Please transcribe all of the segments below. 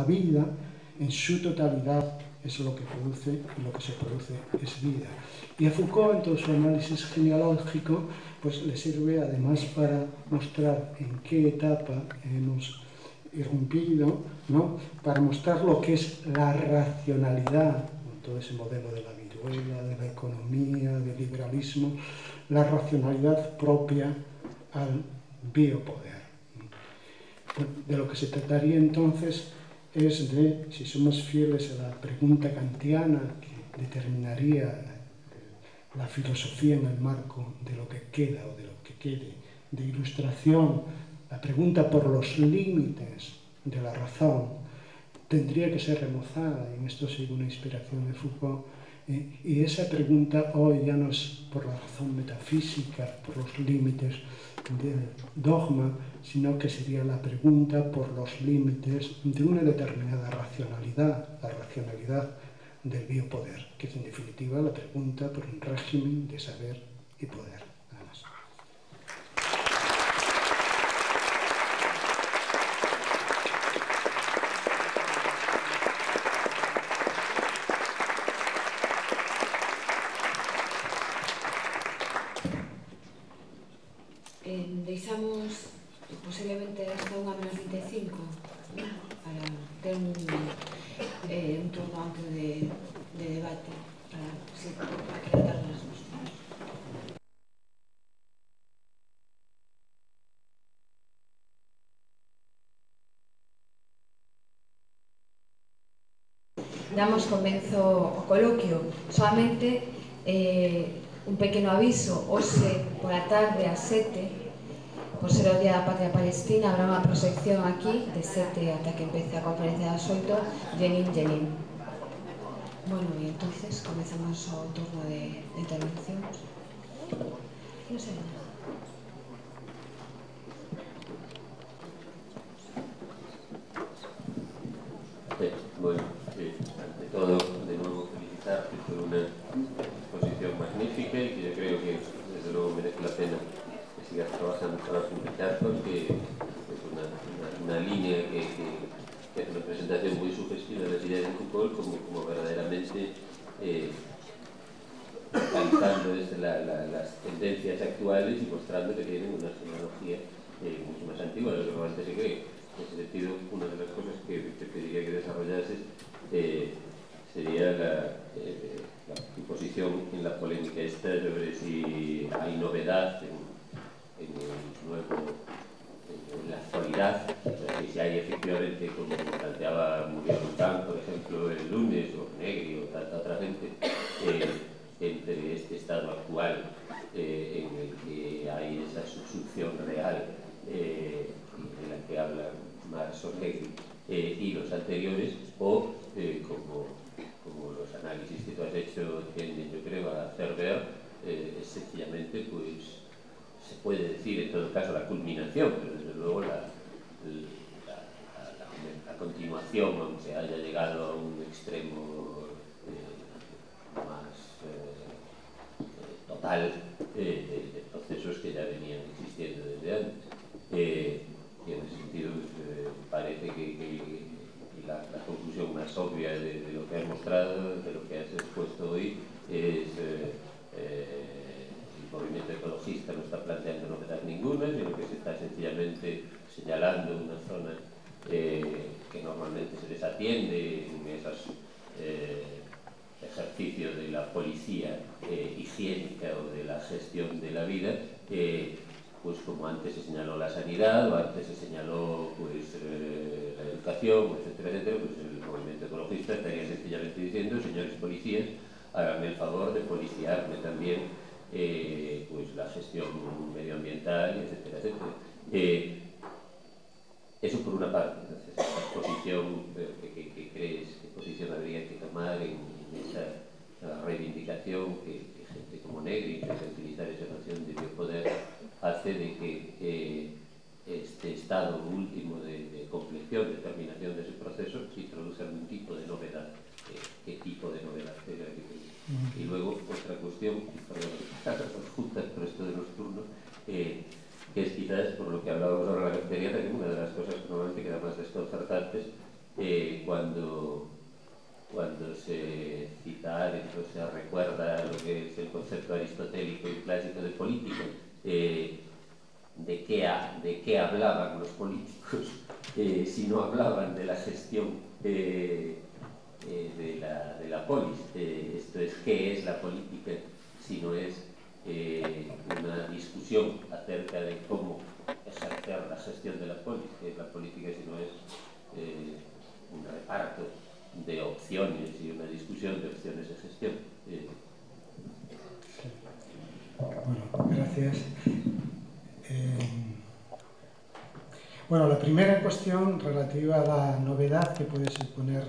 la vida en su totalidad es lo que produce, y lo que se produce es vida. Y a Foucault, en todo su análisis genealógico, pues le sirve además para mostrar en qué etapa hemos irrumpido, ¿no? Para mostrar lo que es la racionalidad, todo ese modelo de la viruela, de la economía, del liberalismo, la racionalidad propia al biopoder. De lo que se trataría entonces es de, si somos fieles a la pregunta kantiana que determinaría la filosofía en el marco de lo que queda o de lo que quede, de ilustración, la pregunta por los límites de la razón tendría que ser remozada, y en esto sigue una inspiración de Foucault, y esa pregunta hoy ya no es por la razón metafísica, por los límites del dogma, sino que sería la pregunta por los límites de una determinada racionalidad, la racionalidad del biopoder, que es en definitiva la pregunta por un régimen de saber y poder. Nada más. Deixamos posiblemente hasta 1:25 para ter un turno amplio de debate para aclarar as cuestións. Damos comezo ao coloquio. Solamente un pequeno aviso. Hoxe, pola tarde, ás 7, por ser o Día da Patria Palestina, habrá unha proxección aquí de 7 ata que empece a conferencia das 8, Jenin Jenin. Bueno, e entonces comezamos o turno de intervencións. Non sei nada. Bueno, ante todo, de nuevo felicitarte por una exposición magnífica y que yo creo que desde luego merece la pena que sigas trabajando para publicar, porque es una línea que es una presentación muy sugestiva de las ideas de Foucault, como verdaderamente analizando desde las tendencias actuales y mostrando que tienen una genealogía mucho más antigua de lo que normalmente se cree. En ese sentido, una de las cosas que te pediría que desarrollases sería tu posición en la polémica esta sobre si hay novedad en la actualidad, si hay efectivamente, como planteaba Muriel Lután, por ejemplo, el lunes, o Negri, o tanta otra gente, entre este estado actual en el que hay esa subsunción real de la que habla Marx o Negri y los anteriores, o como los análisis que tú has hecho tienden, yo creo, a hacer ver, es sencillamente, pues, se puede decir en todo caso la culminación, pero desde luego la continuación, aunque haya llegado a un extremo más total de procesos que ya venían existiendo desde antes. Y en ese sentido parece que la conclusión más obvia de lo que has mostrado, de lo que has expuesto hoy, es el movimiento ecologista no está planteando novedad ninguna, sino que se está sencillamente señalando una zona que normalmente se desatiende en esos ejercicios de la policía higiénica o de la gestión de la vida, pues como antes se señaló la sanidad, o antes se señaló pues, la educación, etcétera, etcétera, pues el movimiento ecologista estaría sencillamente diciendo: señores policías, háganme el favor de policiarme también pues la gestión medioambiental, etcétera, etcétera. Eso por una parte. Entonces, esta posición que crees, qué posición habría que tomar en esa reivindicación que gente como Negri empieza a utilizar esa noción de biopoder, hace de que este estado último de compleción, de terminación de ese proceso, se introduce algún tipo de novedad. ¿Qué tipo de novedad? Y luego, otra cuestión, perdón, juntas por esto de los turnos, que es quizás por lo que hablábamos ahora en la cafetería, también una de las cosas que normalmente quedan más desconcertantes, cuando se cita a Arendt, se recuerda lo que es el concepto aristotélico y clásico de política, de qué hablaban los políticos si no hablaban de la gestión de la polis. Esto es, ¿qué es la política si no es una discusión acerca de cómo ejercer la gestión de la polis? ¿Qué es la política si no es un reparto de opciones y una discusión de opciones de gestión? Bueno, gracias. Bueno, la primera cuestión relativa a la novedad que puede suponer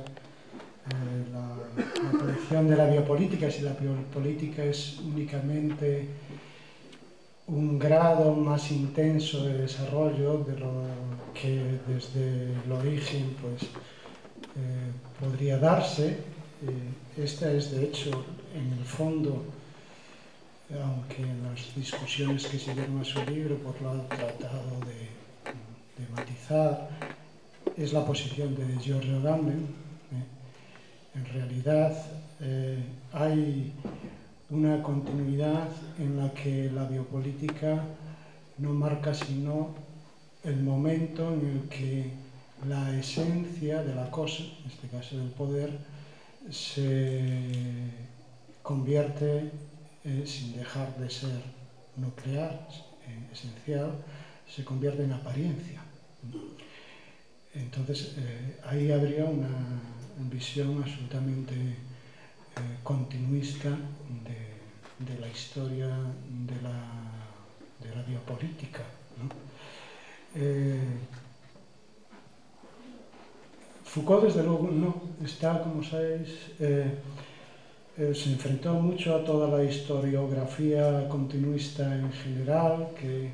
la aparición de la biopolítica, si la biopolítica es únicamente un grado más intenso de desarrollo de lo que desde el origen pues, podría darse. Esta es, de hecho, en el fondo, aunque en las discusiones que siguieron a su libro pues lo han tratado de matizar, es la posición de Giorgio Agamben. En realidad hay una continuidad en la que la biopolítica no marca sino el momento en el que la esencia de la cosa, en este caso del poder, se convierte, sin dejar de ser nuclear, esencial, se convierte en apariencia. Entonces, ahí habría una visión absolutamente continuista de la historia de la biopolítica, ¿no? Foucault, desde luego, no está, como sabéis, se enfrentó mucho a toda la historiografía continuista en general, que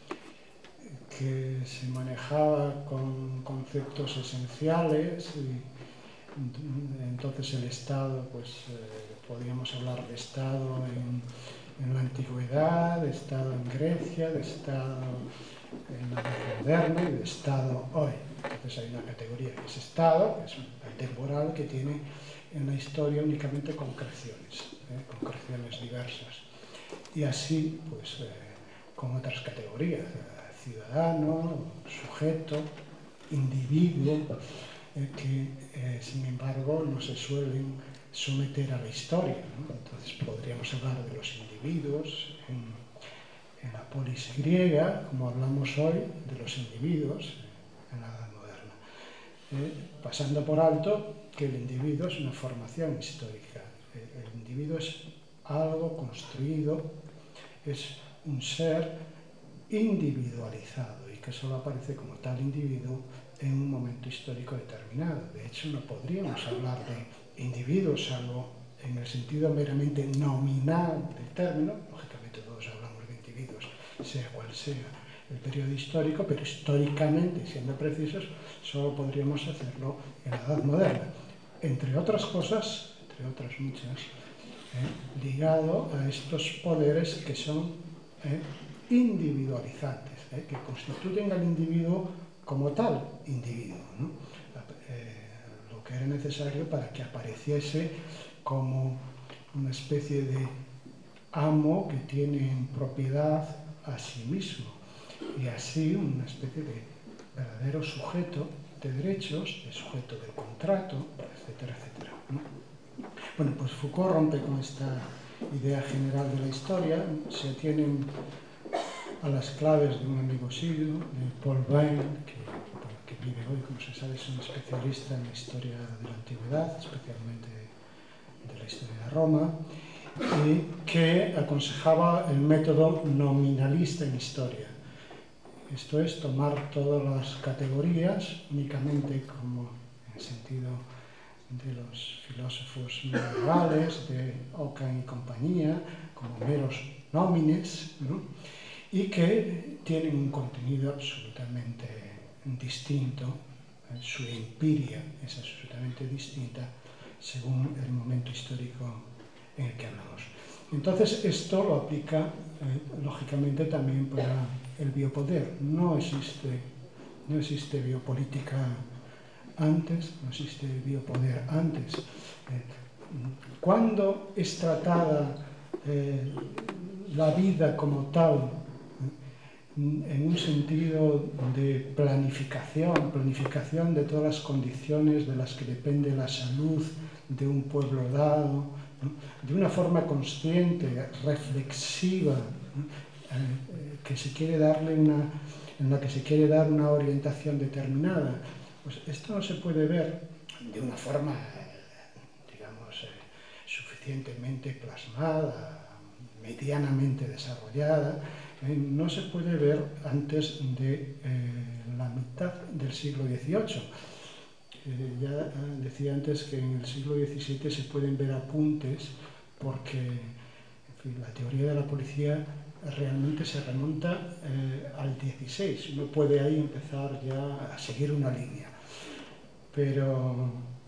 se manejaba con conceptos esenciales, y entonces el Estado, pues podríamos hablar de Estado en la antigüedad, de Estado en Grecia, de Estado en la Edad Moderna y de Estado hoy. Entonces hay una categoría que es Estado, que es temporal, que tiene en la historia únicamente concreciones diversas. Y así, pues, con otras categorías, ciudadano, sujeto, individuo, que sin embargo no se suelen someter a la historia, ¿no? Entonces podríamos hablar de los individuos en la polis griega, como hablamos hoy de los individuos en la Edad Moderna, pasando por alto que el individuo es una formación histórica. El individuo es algo construido, es un ser individualizado y que solo aparece como tal individuo en un momento histórico determinado. De hecho, no podríamos hablar de individuos salvo en el sentido meramente nominal del término. Lógicamente todos hablamos de individuos, sea cual sea el periodo histórico, pero históricamente, siendo precisos, solo podríamos hacerlo en la Edad Moderna. Entre otras cosas, entre otras muchas, ligado a estos poderes que son individualizantes, que constituyen al individuo como tal individuo, ¿no? Lo que era necesario para que apareciese como una especie de amo que tiene en propiedad a sí mismo y así una especie de verdadero sujeto de derechos, de sujeto del contrato, etcétera, etcétera, ¿no? Bueno, pues Foucault rompe con esta idea general de la historia, se atienen a las claves de un amigo suyo, de Paul Vine, que vive hoy, como se sabe, es un especialista en la historia de la antigüedad, especialmente de la historia de Roma, y que aconsejaba el método nominalista en historia. Esto es tomar todas las categorías únicamente como en el sentido de los filósofos medievales, de Ockham y compañía, como meros nómines, ¿no? Y que tienen un contenido absolutamente distinto, su empiria es absolutamente distinta según el momento histórico en el que hablamos. Entonces, esto lo aplica, lógicamente, también para el biopoder. No existe biopolítica antes, no existe biopoder antes. ¿Cuándo es tratada la vida como tal en un sentido de planificación de todas las condiciones de las que depende la salud de un pueblo dado, ¿no? De una forma consciente, reflexiva, ¿no? Que se quiere darle en la que se quiere dar una orientación determinada? Pues esto no se puede ver de una forma, digamos, suficientemente plasmada, medianamente desarrollada. No se puede ver antes de la mitad del siglo XVIII. Ya decía antes que en el siglo XVII se pueden ver apuntes porque, en fin, la teoría de la policía realmente se remonta al XVI. Uno puede ahí empezar ya a seguir una línea. Pero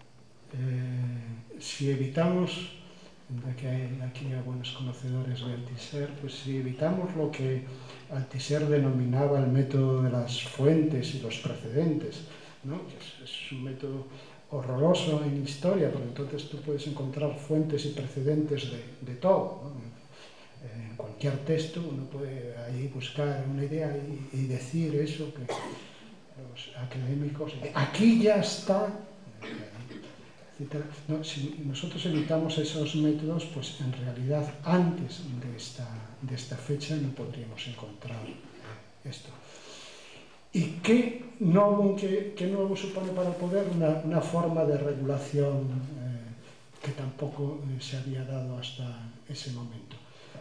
si evitamos, que hay aquí algunos conocedores de Althusser, pues si evitamos lo que Althusser denominaba el método de las fuentes y los precedentes, ¿no? Es un método horroroso en historia, porque entonces tú puedes encontrar fuentes y precedentes de todo, ¿no? En cualquier texto uno puede ahí buscar una idea y decir eso que los académicos, aquí ya está, etc. No, si nosotros evitamos esos métodos, pues en realidad antes de esta fecha no podríamos encontrar esto. ¿Y qué nuevo supone para el poder? Una forma de regulación que tampoco se había dado hasta ese momento.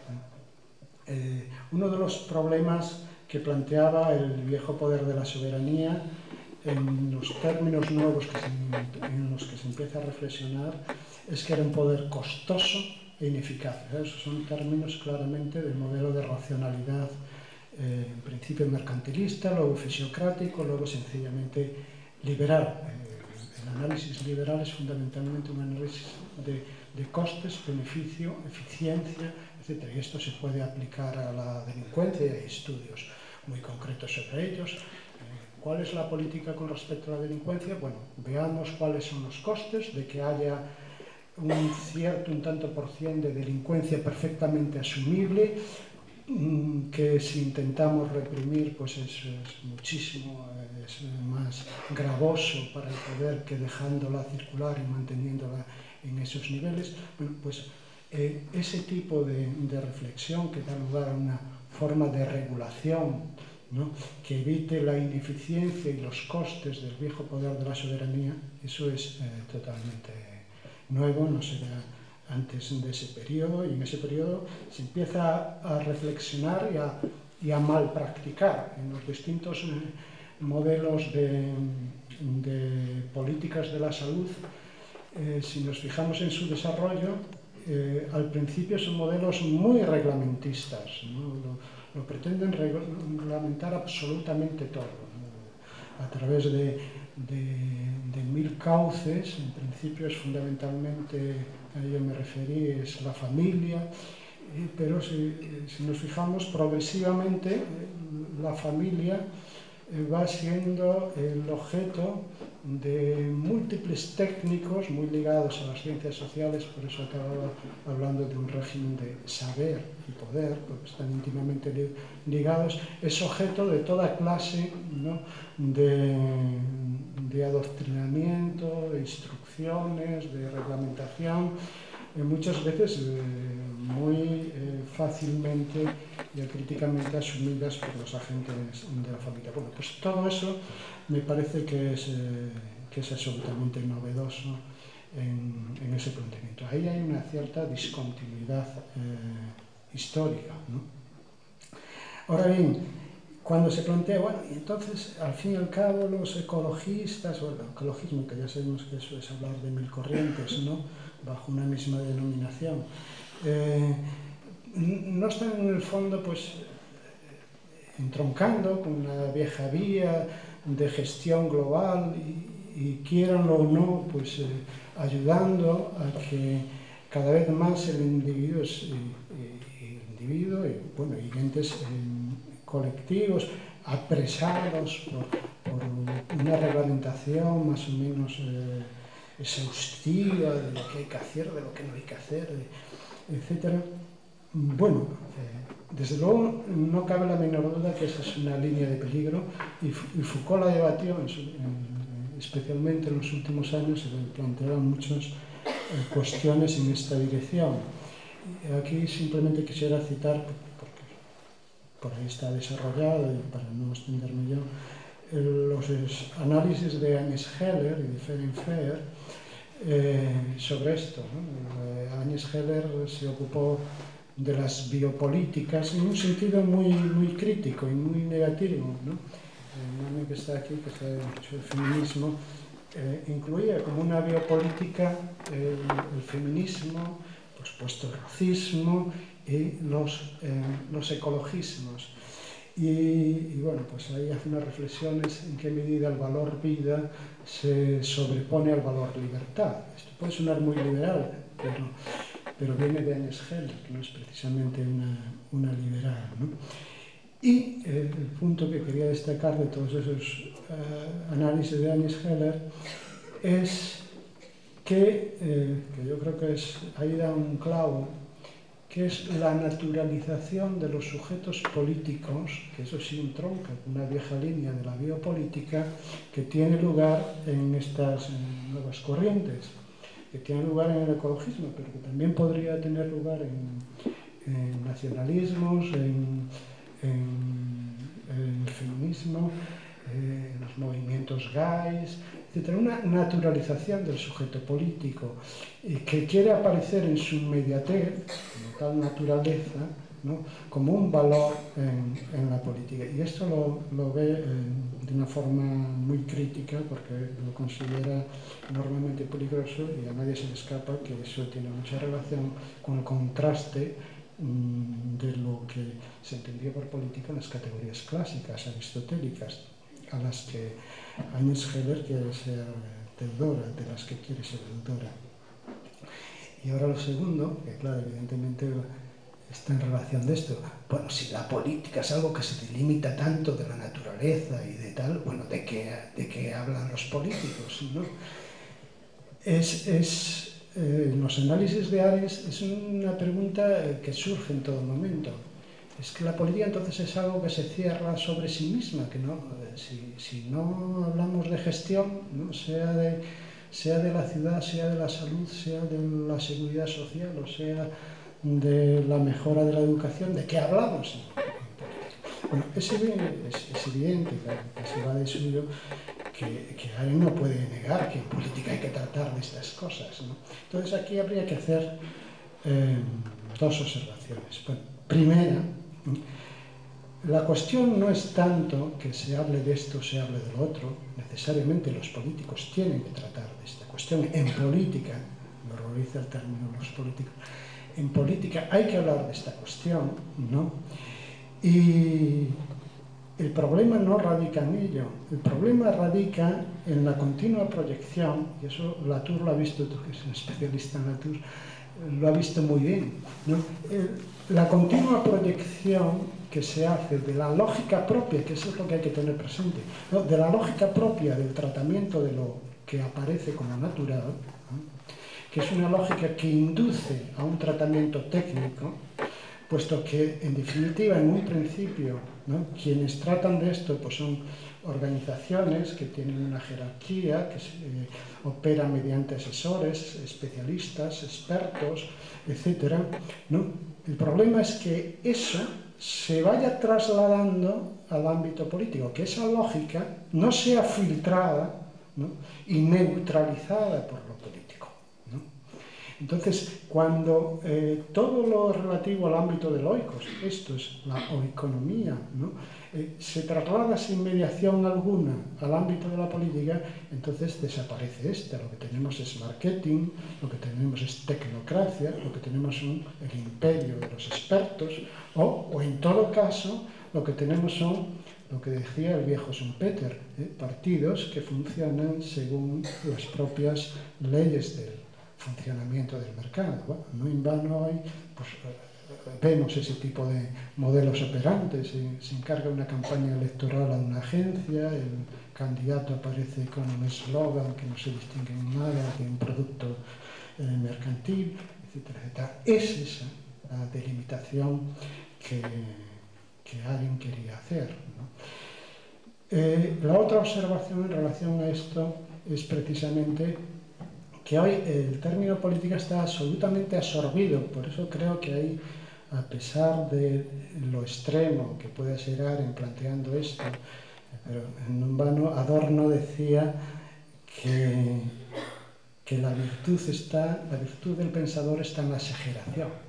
Uno de los problemas que planteaba el viejo poder de la soberanía en los términos nuevos en los que se empieza a reflexionar es que era un poder costoso e ineficaz. Esos son términos claramente del modelo de racionalidad, en principio mercantilista, luego fisiocrático, luego sencillamente liberal. El análisis liberal es fundamentalmente un análisis de costes, beneficio, eficiencia, etc. Y esto se puede aplicar a la delincuencia y hay estudios muy concretos sobre ellos. ¿Cuál es la política con respecto a la delincuencia? Bueno, veamos cuáles son los costes de que haya un tanto por cien de delincuencia perfectamente asumible, que si intentamos reprimir, pues es muchísimo es más gravoso para el poder que dejándola circular y manteniéndola en esos niveles. Bueno, pues ese tipo de reflexión que da lugar a una forma de regulación, ¿no?, que evite la ineficiencia y los costes del viejo poder de la soberanía, eso es totalmente nuevo, no se da antes de ese periodo, y en ese periodo se empieza a reflexionar y a mal practicar en los distintos modelos de políticas de la salud. Si nos fijamos en su desarrollo, al principio son modelos muy reglamentistas, ¿no? Lo pretenden reglamentar absolutamente todo, ¿no? A través de mil cauces. En principio es fundamentalmente, a ello me referí, es la familia, pero si nos fijamos progresivamente, la familia va siendo el objeto de múltiples técnicos muy ligados a las ciencias sociales, por eso acababa hablando de un régimen de saber y poder, porque están íntimamente ligados. Es objeto de toda clase, ¿no?, de adoctrinamiento, de instrucciones, de reglamentación, muchas veces muy fácilmente y críticamente asumidas por los agentes de la familia. Bueno, pues todo eso me parece que es absolutamente novedoso en ese planteamiento. Ahí hay una cierta discontinuidad histórica, ¿no? Ahora bien, cuando se plantea, bueno, y entonces, al fin y al cabo, los ecologistas, o el ecologismo, que ya sabemos que eso es hablar de mil corrientes, ¿no?, bajo una misma denominación, no están en el fondo, pues, entroncando con una vieja vía de gestión global y quieranlo o no, pues ayudando a que cada vez más el individuo y bueno, y entes colectivos apresados por una reglamentación más o menos exhaustiva de lo que hay que hacer, de lo que no hay que hacer, etcétera. Bueno, desde luego no cabe la menor duda que esa es una línea de peligro y Foucault la debatió especialmente en los últimos años, se planteaban muchas cuestiones en esta dirección. Aquí simplemente quisiera citar, porque por ahí está desarrollado y para no extenderme yo, los análisis de Agnes Heller y de Ferenc Fehr sobre esto, ¿no? Agnes Heller se ocupó de las biopolíticas en un sentido muy crítico y muy negativo, ¿no? El que está aquí, que está hecho el feminismo, incluía como una biopolítica el feminismo, por supuesto el racismo y los ecologismos. Y bueno, pues ahí hace unas reflexiones en qué medida el valor vida se sobrepone al valor libertad. Esto puede sonar muy liberal, pero viene de Agnes Heller, que no es precisamente una liberal, ¿no? Y el punto que quería destacar de todos esos análisis de Agnes Heller es que yo creo que ahí da un clavo, que es la naturalización de los sujetos políticos, que eso sí entronca con una vieja línea de la biopolítica que tiene lugar en estas nuevas corrientes, que tiene lugar en el ecologismo, pero que también podría tener lugar en nacionalismos, en el feminismo, los movimientos gays, etc. Una naturalización del sujeto político que quiere aparecer en su inmediatez, como tal naturaleza, ¿no? Como un valor en la política. Y esto lo ve de una forma muy crítica porque lo considera enormemente peligroso y a nadie se le escapa que eso tiene mucha relación con el contraste de lo que se entendía por política en las categorías clásicas, aristotélicas, a las que Agnes Heller quiere ser deudora, de las que quiere ser deudora. Y ahora lo segundo, que claro, evidentemente está en relación de esto. Bueno, si la política es algo que se delimita tanto de la naturaleza y de tal, bueno, ¿de qué hablan los políticos? ¿No? En los análisis de Ares es una pregunta que surge en todo momento. Es que la política entonces es algo que se cierra sobre sí misma, que no, si no hablamos de gestión, ¿no? sea de la ciudad, sea de la salud, sea de la seguridad social, o sea de la mejora de la educación, ¿de qué hablamos? Bueno, es evidente, casi va de suyo, que alguien no puede negar que en política hay que tratar de estas cosas, ¿no? Entonces aquí habría que hacer dos observaciones. Bueno, primera, la cuestión no es tanto que se hable de esto o se hable de lo otro, necesariamente los políticos tienen que tratar de esta cuestión. En política, me horroriza el término los políticos, en política hay que hablar de esta cuestión, ¿no? Y el problema no radica en ello, el problema radica en la continua proyección, y eso Latour lo ha visto, tú que eres un especialista en Latour, lo ha visto muy bien, ¿no? La continua proyección que se hace de la lógica propia, que eso es lo que hay que tener presente, ¿no? De la lógica propia del tratamiento de lo que aparece como natural, ¿no? Que es una lógica que induce a un tratamiento técnico, puesto que, en definitiva, en un principio, ¿no? Quienes tratan de esto pues son organizaciones que tienen una jerarquía, que operan mediante asesores, especialistas, expertos, etc., ¿no? El problema es que eso se vaya trasladando al ámbito político, que esa lógica no sea filtrada, ¿no? Y neutralizada por lo político, ¿no? Entonces, cuando todo lo relativo al ámbito del oikos, esto es la oikonomía, ¿no? Se traslada sin mediación alguna al ámbito de la política, entonces desaparece esta. Lo que tenemos es marketing, lo que tenemos es tecnocracia, lo que tenemos son el imperio de los expertos, o en todo caso, lo que tenemos son, lo que decía el viejo Schumpeter, partidos que funcionan según las propias leyes del funcionamiento del mercado. Bueno, no en vano hay pues, vemos ese tipo de modelos operantes. Se encarga una campaña electoral a una agencia, el candidato aparece con un eslogan que no se distingue en nada de un producto mercantil, etcétera, etcétera. Es esa la delimitación que alguien quería hacer, ¿no? La otra observación en relación a esto es precisamente que hoy el término política está absolutamente absorbido. Por eso creo que hay, a pesar de lo extremo que puede ser Arendt planteando esto, pero en vano Adorno decía que la virtud del pensador está en la exageración.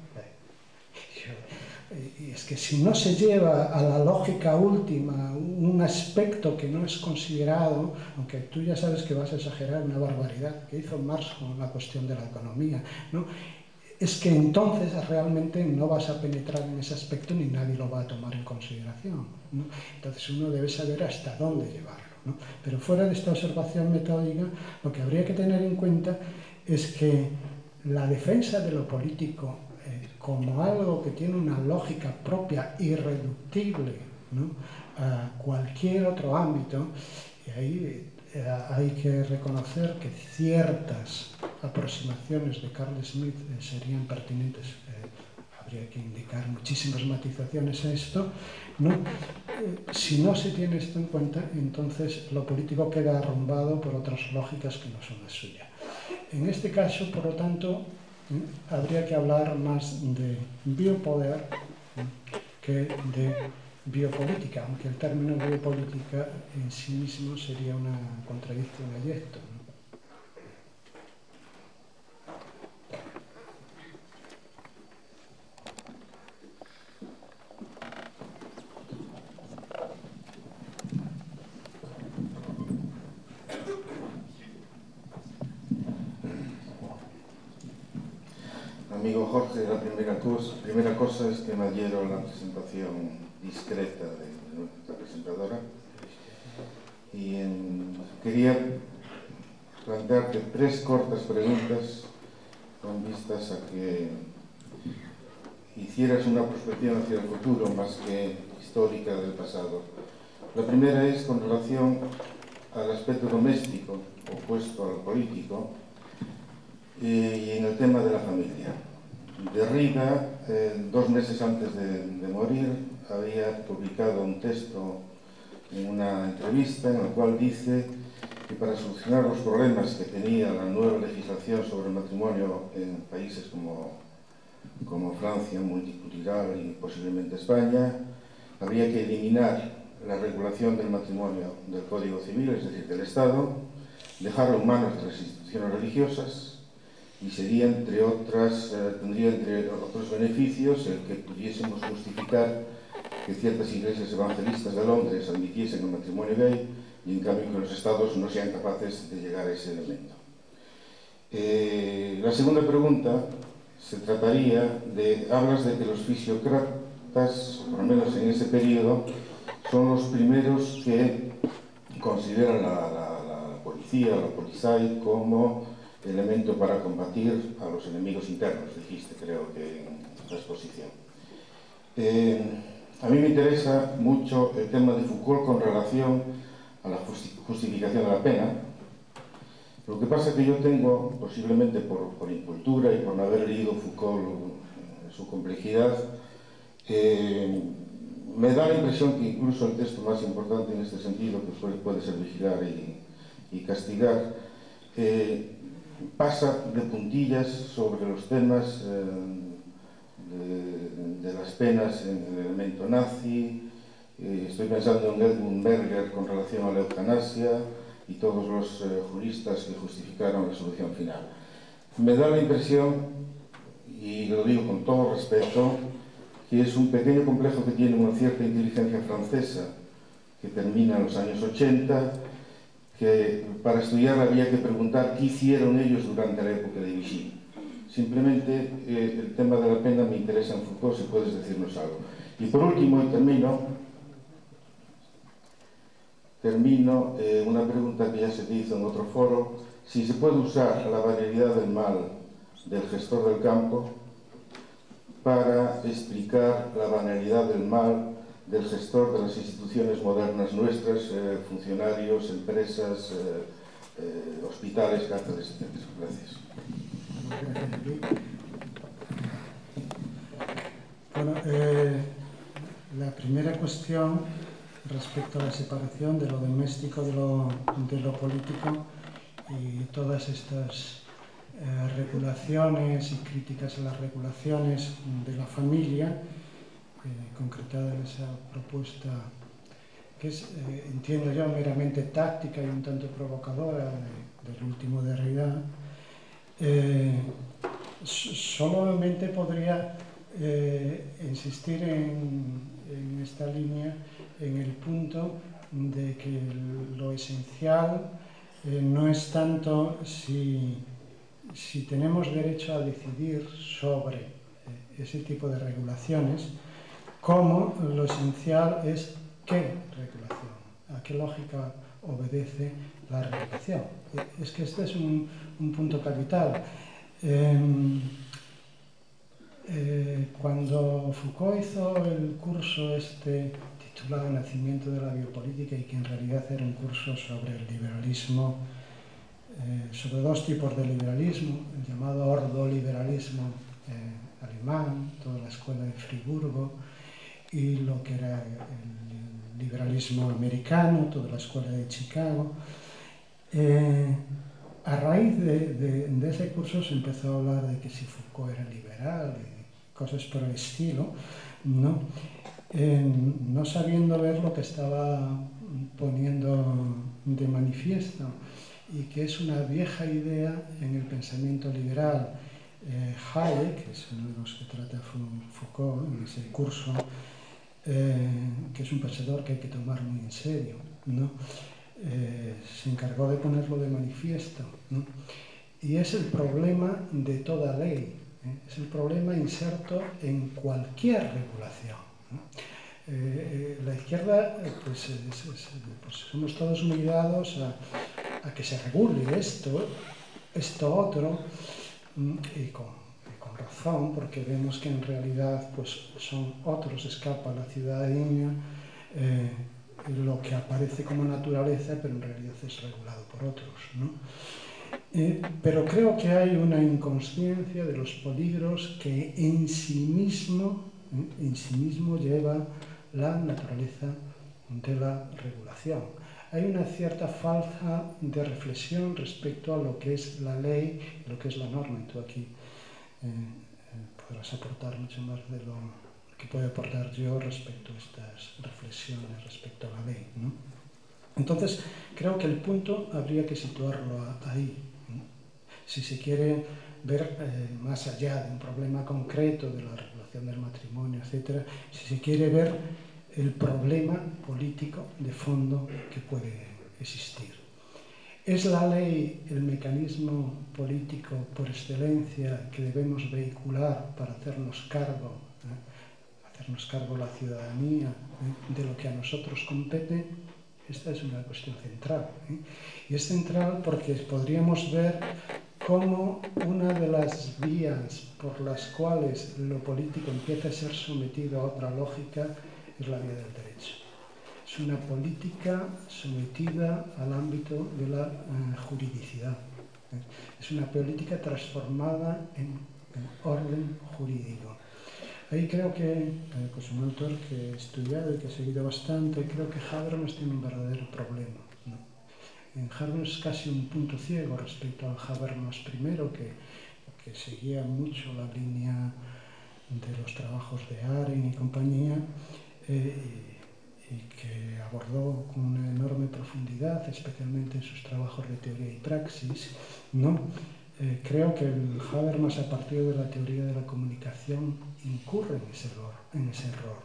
Y es que si no se lleva a la lógica última un aspecto que no es considerado, aunque tú ya sabes que vas a exagerar una barbaridad que hizo Marx con la cuestión de la economía, ¿no? Es que entonces realmente no vas a penetrar en ese aspecto ni nadie lo va a tomar en consideración, ¿no? Entonces uno debe saber hasta dónde llevarlo, ¿no? Pero fuera de esta observación metódica, lo que habría que tener en cuenta es que la defensa de lo político como algo que tiene una lógica propia irreductible, ¿no?, a cualquier otro ámbito, y ahí hay que reconocer que ciertas aproximaciones de Carl Schmitt serían pertinentes. Habría que indicar muchísimas matizaciones a esto, ¿no? Si no se tiene esto en cuenta, entonces lo político queda arrumbado por otras lógicas que no son las suyas. En este caso, por lo tanto, habría que hablar más de biopoder que de biopolítica, aunque el término biopolítica en sí mismo sería una contradicción allí esto, ¿no? Amigo Jorge, la primera cosa es que me adhiero a la presentación discreta de nuestra presentadora y quería plantearte 3 cortas preguntas con vistas a que hicieras una prospección hacia el futuro más que histórica del pasado. La primera es con relación al aspecto doméstico opuesto al político y en el tema de la familia. Derrida, 2 meses antes de morir, había publicado un texto en una entrevista en el cual dice que para solucionar los problemas que tenía la nueva legislación sobre el matrimonio en países como Francia, multicultural y posiblemente España, habría que eliminar la regulación del matrimonio del Código Civil, es decir, del Estado, dejarlo en manos de las instituciones religiosas y sería, tendría entre otros beneficios el que pudiésemos justificar que ciertas iglesias evangelistas de Londres admitiesen el matrimonio gay y en cambio que los estados no sean capaces de llegar a ese elemento. La segunda pregunta se trataría de, hablas de que los fisiócratas, por lo menos en ese periodo, son los primeros que consideran la policía, la policía como elemento para combatir a los enemigos internos, dijiste, creo que en la exposición. A mí me interesa mucho el tema de Foucault con relación a la justificación de la pena. Lo que pasa es que yo tengo, posiblemente por incultura y por no haber leído Foucault en su complejidad, me da la impresión que incluso el texto más importante en este sentido, que puede ser Vigilar y Castigar, pasa de puntillas sobre los temas de las penas en el elemento nazi. Estoy pensando en Edmund Berger con relación a la eutanasia y todos los juristas que justificaron la solución final. Me da la impresión, y lo digo con todo respeto, que es un pequeño complejo que tiene una cierta inteligencia francesa que termina en los años 80, que para estudiar había que preguntar qué hicieron ellos durante la época de Vichy. Simplemente el tema de la pena me interesa en Foucault, si puedes decirnos algo. Y por último, y termino una pregunta que ya se te hizo en otro foro: si se puede usar la banalidad del mal del gestor del campo para explicar la banalidad del mal del gestor de las instituciones modernas nuestras, funcionarios, empresas, hospitales, cárceles, etc. Gracias. Bueno, la primera cuestión respecto a la separación de lo doméstico de lo político y todas estas regulaciones y críticas a las regulaciones de la familia, concretada en esa propuesta que es, entiendo yo, meramente táctica y un tanto provocadora del último Derrida, solamente podría insistir en esta línea en el punto de que lo esencial no es tanto si tenemos derecho a decidir sobre ese tipo de regulaciones, como lo esencial es qué regulación, a qué lógica obedece la regulación. Es que este es un punto capital. Cuando Foucault hizo el curso titulado Nacimiento de la biopolítica, y que en realidad era un curso sobre el liberalismo, sobre dos tipos de liberalismo, el llamado ordoliberalismo alemán, toda la escuela de Friburgo, y lo que era el liberalismo americano, toda la escuela de Chicago. A raíz de ese curso se empezó a hablar de que si Foucault era liberal y cosas por el estilo, ¿no? No sabiendo ver lo que estaba poniendo de manifiesto, y que es una vieja idea en el pensamiento liberal. Hayek, que es uno de los que trata Foucault en ese curso, que es un pensador que hay que tomar muy en serio, ¿no? Se encargó de ponerlo de manifiesto, ¿no? Y es el problema de toda ley, es el problema inserto en cualquier regulación, ¿no? La izquierda, pues somos todos muy dados a que se regule esto otro, y con razón, porque vemos que en realidad pues son otros, escapa a la ciudadanía lo que aparece como naturaleza, pero en realidad es regulado por otros, ¿no? Pero creo que hay una inconsciencia de los peligros que en sí mismo lleva la naturaleza de la regulación. Hay una cierta falta de reflexión respecto a lo que es la ley y lo que es la norma, y tú aquí podrás aportar mucho más de lo que puedo aportar yo respecto a estas reflexiones respecto a la ley, ¿no? Entonces, creo que el punto habría que situarlo ahí, ¿no? Si se quiere ver más allá de un problema concreto de la regulación del matrimonio, etc., si se quiere ver el problema político de fondo que puede existir. ¿Es la ley el mecanismo político por excelencia que debemos vehicular para hacernos cargo la ciudadanía de lo que a nosotros compete? Esta es una cuestión central, y es central porque podríamos ver cómo una de las vías por las cuales lo político empieza a ser sometido a otra lógica es la vía del derecho. Es una política sometida al ámbito de la juridicidad. Es una política transformada en orden jurídico. Ahí creo que, pues un autor que he estudiado y que he seguido bastante, creo que Habermas tiene un verdadero problema, ¿no? En Habermas es casi un punto ciego respecto al Habermas primero, que seguía mucho la línea de los trabajos de Arendt y compañía, y que abordó con una enorme profundidad, especialmente en sus trabajos de teoría y praxis, ¿no? Creo que el Habermas, a partir de la teoría de la comunicación, incurre en ese error.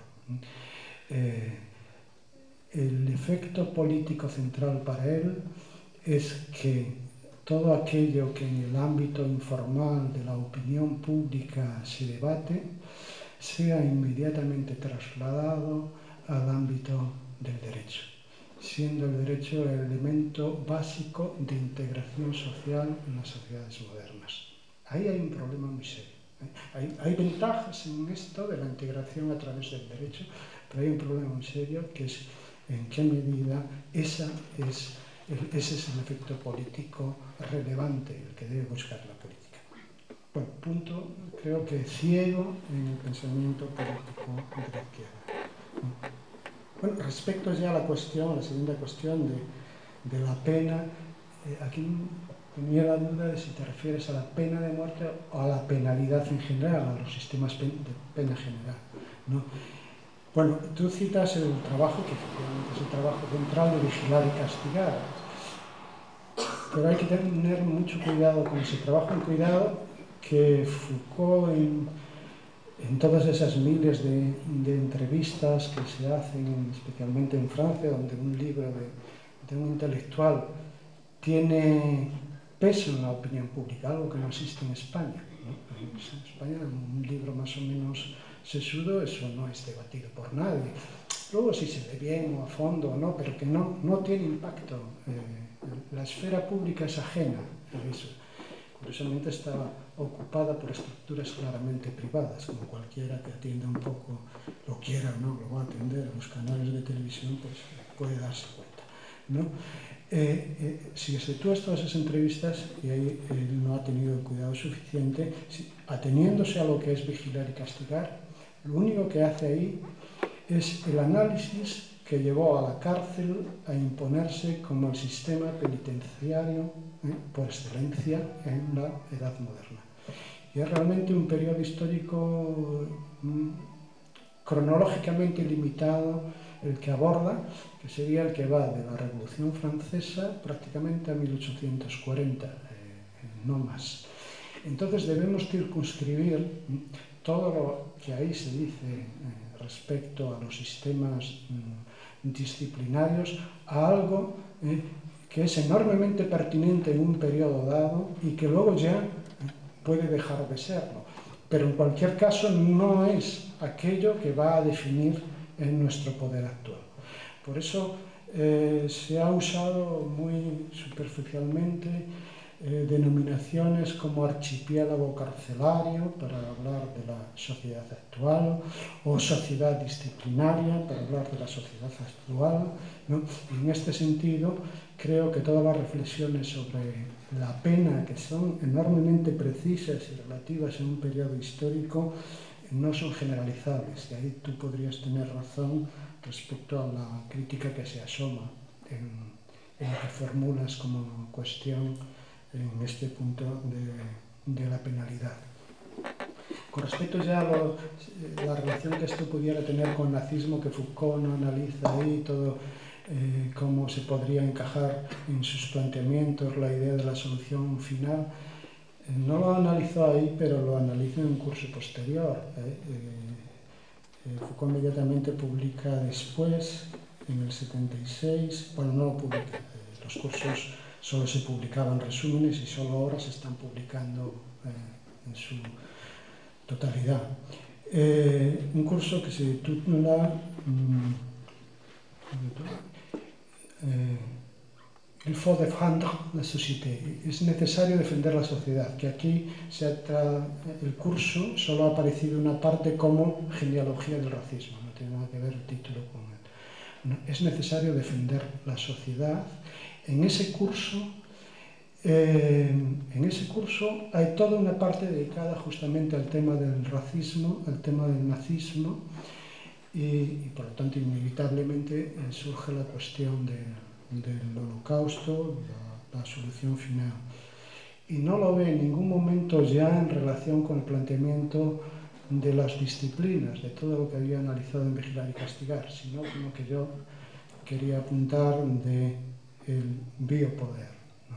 El efecto político central para él es que todo aquello que en el ámbito informal de la opinión pública se debate sea inmediatamente trasladado al ámbito del derecho, siendo el derecho el elemento básico de integración social en las sociedades modernas. Ahí hay un problema muy serio. Hay ventajas en esto de la integración a través del derecho, pero hay un problema muy serio, que es en qué medida ese es el efecto político relevante, el que debe buscar la política. Bueno, punto, creo que ciego en el pensamiento político de la izquierda. Bueno, respecto ya a la segunda cuestión de la pena, aquí tenía la duda de si te refieres a la pena de muerte o a la penalidad en general, a los sistemas de pena general, ¿no? Bueno, tú citas el trabajo, que efectivamente es el trabajo central de vigilar y castigar, pero hay que tener mucho cuidado con ese trabajo, y cuidado que Foucault en todas esas miles de entrevistas que se hacen, especialmente en Francia, donde un libro de un intelectual tiene peso en la opinión pública, algo que no existe en España, ¿no? En España, un libro más o menos sesudo, eso no es debatido por nadie. Luego, si se ve bien o a fondo o no, pero que no tiene impacto. La esfera pública es ajena a eso. Curiosamente está ocupada por estructuras claramente privadas, como cualquiera que atienda un poco, lo quiera o no, lo va a atender a los canales de televisión, pues puede darse cuenta, ¿no? Si exceptúas todas esas entrevistas, y ahí él no ha tenido el cuidado suficiente, ateniéndose a lo que es vigilar y castigar, lo único que hace ahí es el análisis que llevó a la cárcel a imponerse como el sistema penitenciario por excelencia en la Edad Moderna. Y es realmente un periodo histórico cronológicamente limitado el que aborda, que sería el que va de la Revolución Francesa prácticamente a 1840, no más. Entonces debemos circunscribir todo lo que ahí se dice respecto a los sistemas disciplinarios a algo que es enormemente pertinente en un periodo dado y que luego ya puede dejar de serlo. Pero en cualquier caso no es aquello que va a definir nuestro poder actual. Por eso se ha usado muy superficialmente denominaciones como archipiélago carcelario para hablar de la sociedad actual, o sociedad disciplinaria para hablar de la sociedad actual, ¿no? Y en este sentido creo que todas las reflexiones sobre la pena, que son enormemente precisas y relativas en un periodo histórico, no son generalizables, y ahí tú podrías tener razón respecto a la crítica que se asoma en lo que formulas como cuestión en este punto de la penalidad. Con respecto ya a la relación que esto pudiera tener con el nazismo, que Foucault no analiza ahí todo, cómo se podría encajar en sus planteamientos la idea de la solución final, no lo analizó ahí, pero lo analiza en un curso posterior. Foucault inmediatamente publica después, en el 76, bueno, no lo publica, los cursos solo se publicaban resúmenes y solo ahora se están publicando en su totalidad. Un curso que se titula Il faut défendre la société. Es necesario defender la sociedad, que aquí el curso solo ha aparecido una parte como genealogía del racismo, no tiene nada que ver el título con él. No, es necesario defender la sociedad. En ese curso hay toda una parte dedicada justamente al tema del racismo, al tema del nazismo, y por lo tanto inevitablemente surge la cuestión del holocausto, la solución final. Y no lo ve en ningún momento ya en relación con el planteamiento de las disciplinas, de todo lo que había analizado en Vigilar y Castigar, sino como que yo quería apuntar del biopoder, ¿no?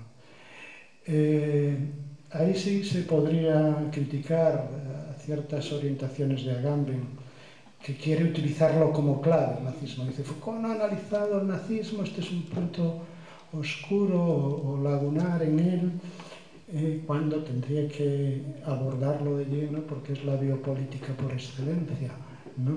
Ahí sí se podría criticar ciertas orientaciones de Agamben, que quiere utilizarlo como clave, el nazismo. Dice, Foucault no ha analizado el nazismo, este es un punto oscuro o lagunar en él, cuando tendría que abordarlo de lleno porque es la biopolítica por excelencia, ¿no?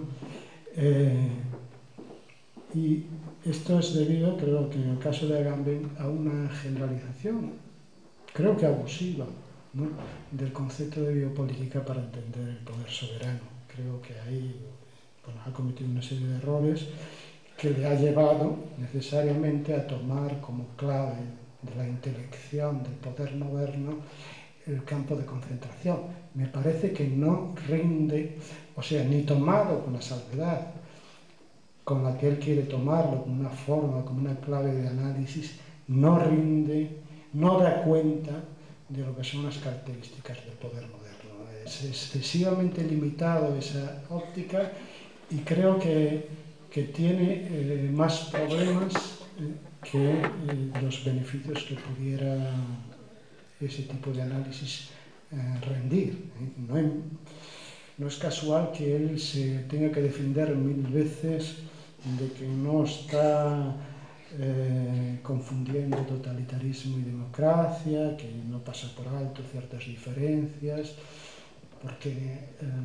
Y esto es debido, creo que en el caso de Agamben, a una generalización, creo que abusiva, ¿no?, del concepto de biopolítica para entender el poder soberano. Creo que ahí ha cometido una serie de errores que le ha llevado necesariamente a tomar como clave de la intelección del poder moderno el campo de concentración. Me parece que no rinde, o sea, ni tomado con la salvedad con la que él quiere tomarlo, como una forma, como una clave de análisis, no rinde, no da cuenta de lo que son las características del poder moderno. Es excesivamente limitado esa óptica y creo que tiene más problemas que los beneficios que pudiera ese tipo de análisis rendir. No es casual que él se tenga que defender 1000 veces de que no está confundiendo totalitarismo y democracia, que no pasa por alto ciertas diferencias, porque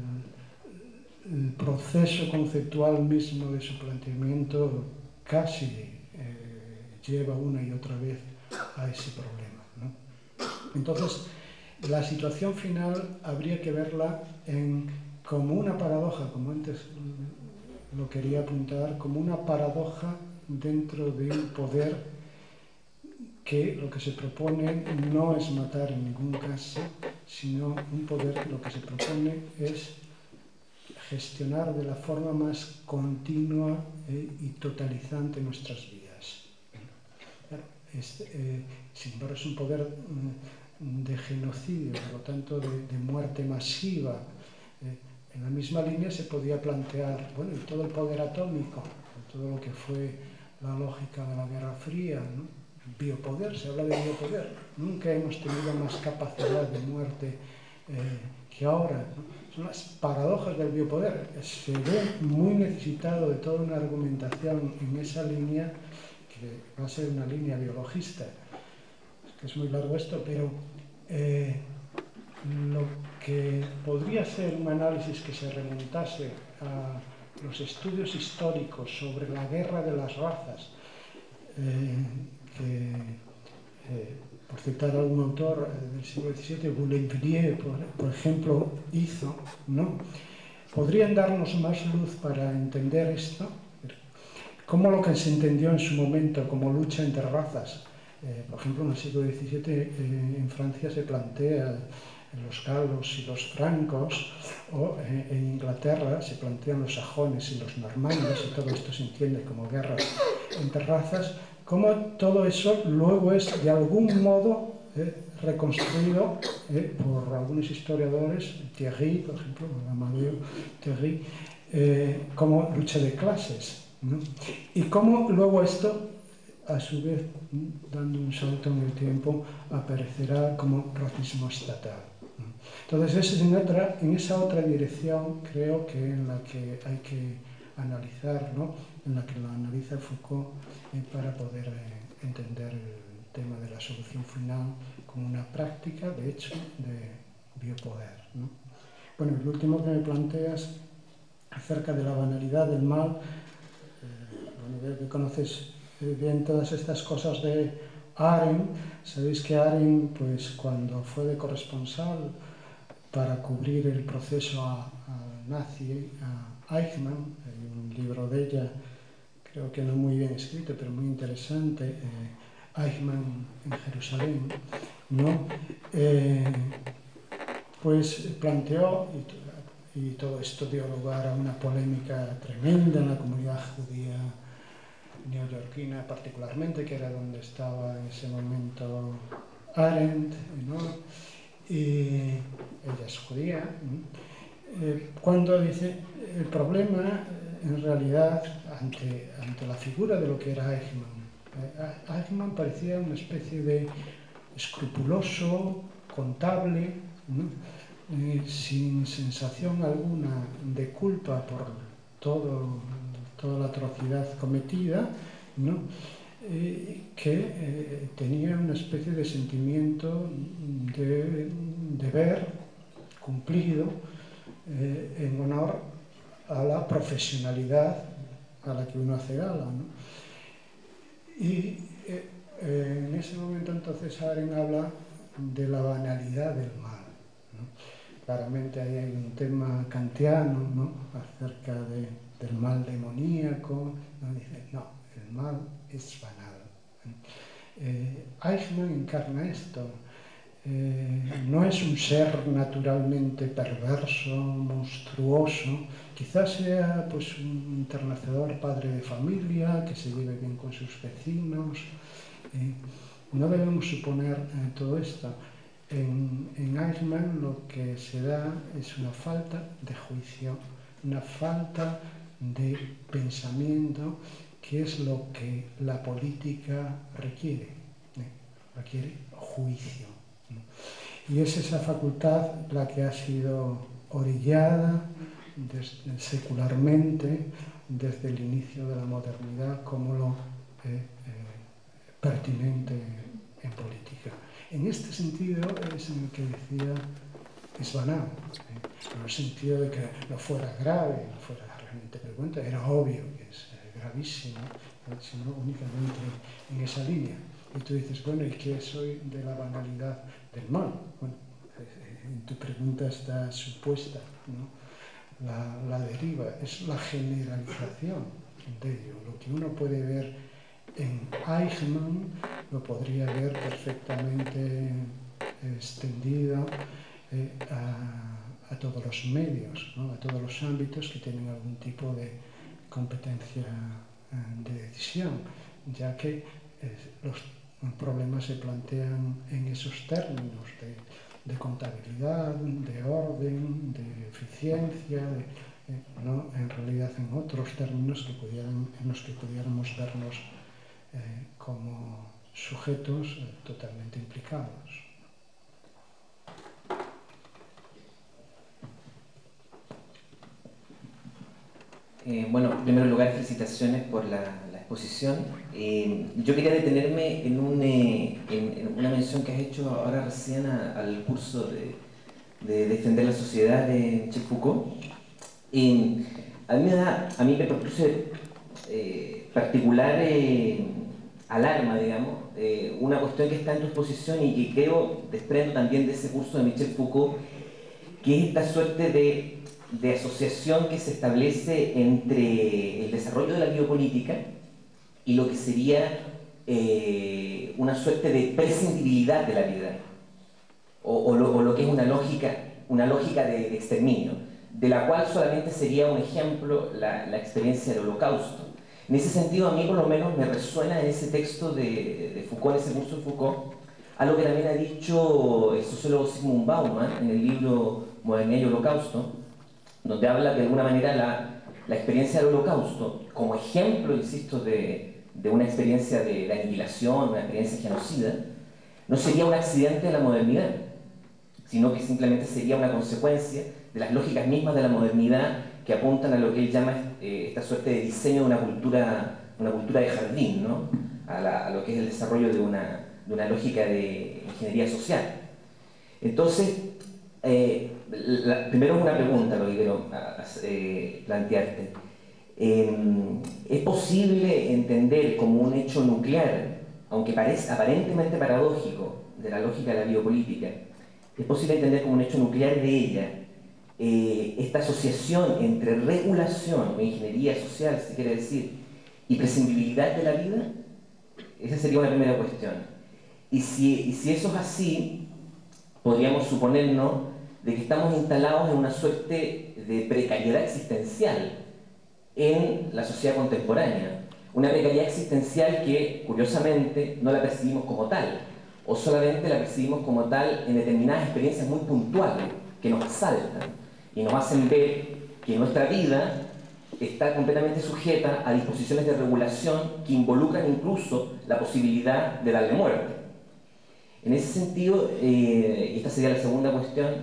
el proceso conceptual mismo de su planteamiento casi lleva una y otra vez a ese problema, ¿no? Entonces, la situación final habría que verla como una paradoja, como antes lo quería apuntar, como una paradoja dentro de un poder que lo que se propone no es matar en ningún caso, sino un poder que lo que se propone es gestionar de la forma más continua y totalizante nuestras vidas. Sin embargo, es un poder de genocidio, por lo tanto de muerte masiva. En la misma línea se podía plantear, bueno, y todo el poder atómico, todo lo que fue la lógica de la Guerra Fría, ¿no? Biopoder, se habla de biopoder. Nunca hemos tenido más capacidad de muerte que ahora, ¿no? Son las paradojas del biopoder. Se ve muy necesitado de toda una argumentación en esa línea, que va a ser una línea biologista. Es muy largo esto, pero lo que podría ser un análisis que se remontase a los estudios históricos sobre la guerra de las razas, que, por citar a algún autor del siglo XVII, Boulainvilliers, por ejemplo, hizo, ¿no?, podrían darnos más luz para entender esto, cómo lo que se entendió en su momento como lucha entre razas. Por ejemplo, en el siglo XVII en Francia se plantea los galos y los francos, o en Inglaterra se plantean los sajones y los normandos, y todo esto se entiende como guerras entre razas, cómo todo eso luego es de algún modo reconstruido por algunos historiadores, Thierry, por ejemplo, Amadeo Thierry, como lucha de clases, ¿no? Y cómo luego esto, a su vez, dando un salto en el tiempo, aparecerá como racismo estatal. Entonces, en esa otra dirección, creo que en la que hay que analizar, ¿no?, en la que lo analiza Foucault para poder entender el tema de la solución final como una práctica, de hecho, de biopoder, ¿no? Bueno, el último que me planteas acerca de la banalidad del mal, veo que conoces bien todas estas cosas de Arendt. Sabéis que Arendt, pues, cuando fue de corresponsal para cubrir el proceso nazi a Eichmann, hay un libro de ella, creo que no muy bien escrito, pero muy interesante, Eichmann en Jerusalén, ¿no? Pues planteó, y todo esto dio lugar a una polémica tremenda en la comunidad judía neoyorquina particularmente, que era donde estaba en ese momento Arendt, ¿no? Y ella es judía, ¿no? Cuando dice, el problema en realidad ante la figura de lo que era Eichmann, Eichmann parecía una especie de escrupuloso, contable, ¿no?, sin sensación alguna de culpa por toda la atrocidad cometida, ¿no?, que tenía una especie de sentimiento de deber cumplido en honor a la profesionalidad a la que uno hace gala, ¿no? Y en ese momento entonces Arendt habla de la banalidad del mal, ¿no? Claramente ahí hay un tema kantiano, ¿no?, acerca del mal demoníaco, ¿no? Dice, no, el mal es banal. Eichmann encarna esto. No es un ser naturalmente perverso, monstruoso, quizás sea pues un enternecedor padre de familia, que se lleve bien con sus vecinos. No debemos suponer todo esto. En Eichmann lo que se da es una falta de juicio, una falta de pensamiento, que es lo que la política requiere. Requiere juicio. Y es esa facultad la que ha sido orillada secularmente desde el inicio de la modernidad como lo pertinente en política. En este sentido es en el que decía, es banal, en el sentido de que no fuera grave, no fuera realmente frecuente, era obvio que es gravísimo, sino únicamente en esa línea. Y tú dices, bueno, ¿y qué soy de la banalidad del mal? Bueno, en tu pregunta está supuesta, ¿no?, la deriva, es la generalización de ello. Lo que uno puede ver en Eichmann lo podría ver perfectamente extendido a todos los medios, ¿no?, a todos los ámbitos que tienen algún tipo de competencia de decisión, ya que los problemas se plantean en esos términos de contabilidad, de orden, de eficiencia, no en realidad en otros términos en los que pudiéramos vernos como sujetos totalmente implicados. Bueno, en primer lugar, felicitaciones por la exposición. Yo quería detenerme en una mención que has hecho ahora recién al curso de Defender la Sociedad de Michel Foucault. A mí me produce particular alarma, digamos, una cuestión que está en tu exposición y que creo desprendo también de ese curso de Michel Foucault, que es esta suerte de asociación que se establece entre el desarrollo de la biopolítica y lo que sería una suerte de prescindibilidad de la vida, o lo que es una lógica de exterminio, de la cual solamente sería un ejemplo la experiencia del Holocausto. En ese sentido, a mí por lo menos me resuena en ese texto de Foucault, en ese curso de Foucault, algo que también ha dicho el sociólogo Zygmunt Bauman en el libro Modernidad y Holocausto, donde habla de alguna manera la experiencia del Holocausto como ejemplo, insisto, de una experiencia de aniquilación, una experiencia genocida, no sería un accidente de la modernidad, sino que simplemente sería una consecuencia de las lógicas mismas de la modernidad que apuntan a lo que él llama esta suerte de diseño de una cultura de jardín, ¿no?, a lo que es el desarrollo de una lógica de ingeniería social. Entonces, primero es una pregunta lo que quiero plantearte. ¿Es posible entender como un hecho nuclear, aunque parezca aparentemente paradójico, de la lógica de la biopolítica, es posible entender como un hecho nuclear de ella esta asociación entre regulación o ingeniería social, si quiere decir, y prescindibilidad de la vida? Esa sería una primera cuestión. Y si eso es así, podríamos suponernos de que estamos instalados en una suerte de precariedad existencial en la sociedad contemporánea. Una precariedad existencial que, curiosamente, no la percibimos como tal, o solamente la percibimos como tal en determinadas experiencias muy puntuales que nos asaltan y nos hacen ver que nuestra vida está completamente sujeta a disposiciones de regulación que involucran incluso la posibilidad de darle muerte. En ese sentido, y esta sería la segunda cuestión,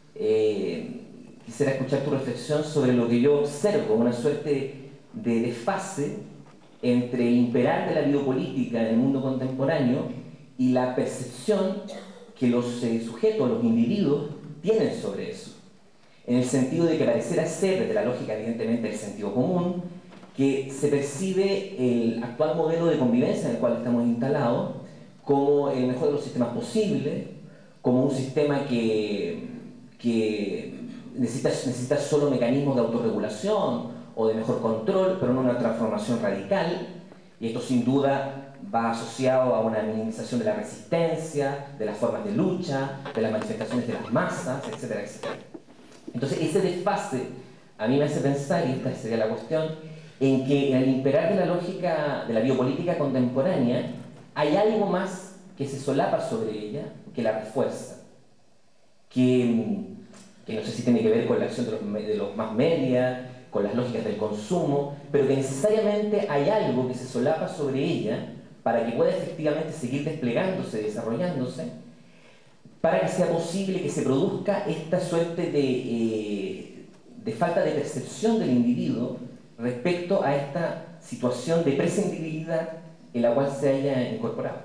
quisiera escuchar tu reflexión sobre lo que yo observo, una suerte de desfase entre el imperar de la biopolítica en el mundo contemporáneo y la percepción que los sujetos, los individuos, tienen sobre eso. En el sentido de que pareciera ser, desde la lógica evidentemente del sentido común, que se percibe el actual modelo de convivencia en el cual estamos instalados como el mejor de los sistemas posibles, como un sistema que necesita solo mecanismos de autorregulación o de mejor control, pero no una transformación radical, y esto sin duda va asociado a una minimización de la resistencia, de las formas de lucha, de las manifestaciones de las masas, etcétera, etcétera. Entonces ese desfase a mí me hace pensar, y esta sería la cuestión, en que al imperar de la lógica de la biopolítica contemporánea hay algo más que se solapa sobre ella, que la refuerza, que no sé si tiene que ver con la acción de los más media, con las lógicas del consumo, pero que necesariamente hay algo que se solapa sobre ella para que pueda efectivamente seguir desplegándose, desarrollándose, para que sea posible que se produzca esta suerte de falta de percepción del individuo respecto a esta situación de prescindibilidad en la cual se haya incorporado.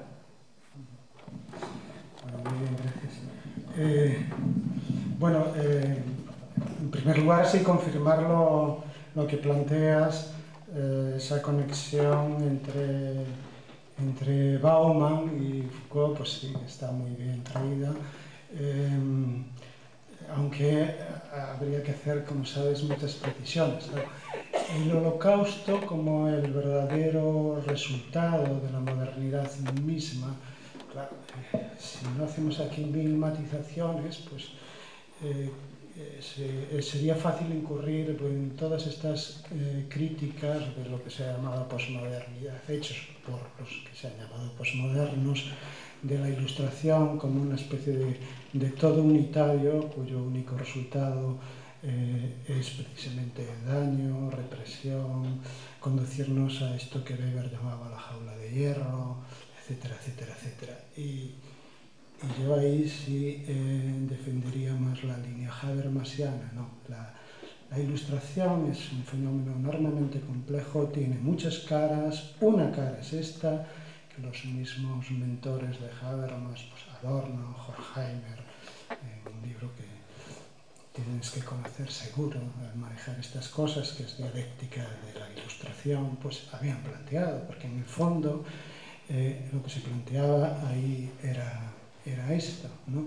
Muy bien, gracias. En primer lugar, sí, confirmar lo que planteas, esa conexión entre Bauman y Foucault, pues sí, está muy bien traída. Aunque habría que hacer, como sabes, muchas precisiones, ¿no? El Holocausto como el verdadero resultado de la modernidad misma, claro, si no hacemos aquí mil matizaciones, pues sería fácil incurrir en todas estas críticas de lo que se ha llamado posmodernidad, hechos por los que se han llamado posmodernos, de la Ilustración como una especie de todo unitario cuyo único resultado es precisamente daño, represión, conducirnos a esto que Weber llamaba la jaula de hierro, etcétera, etcétera, etcétera. Y yo ahí sí defendería más la línea habermasiana, ¿no? La Ilustración es un fenómeno enormemente complejo, tiene muchas caras. Una cara es esta, que los mismos mentores de Habermas, pues Adorno, Horkheimer, un libro que tienes que conocer seguro al manejar estas cosas, que es Dialéctica de la Ilustración, pues habían planteado, porque en el fondo lo que se planteaba ahí era esto, ¿no?